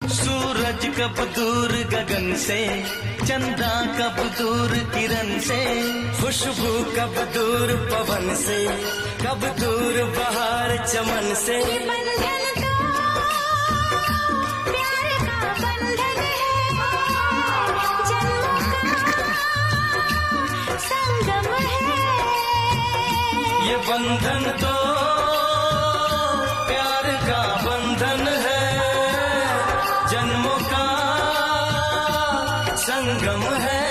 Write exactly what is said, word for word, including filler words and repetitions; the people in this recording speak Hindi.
सूरज कब दूर गगन से, चंदा कब दूर किरण से, खुशबू कब दूर पवन से, कब दूर बहार चमन से। ये बंधन तो प्यार का बंधन है, जन्मों का संगम है। ये बंधन तो प्यार का बंधन है, जन्मों का संगम है।